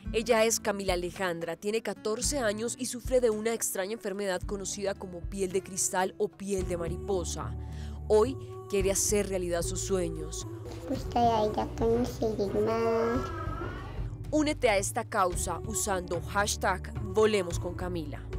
Ella es Camila Alejandra, tiene 14 años y sufre de una extraña enfermedad conocida como piel de cristal o piel de mariposa. Hoy quiere hacer realidad sus sueños. Únete a esta causa usando hashtag Volemos con Camila.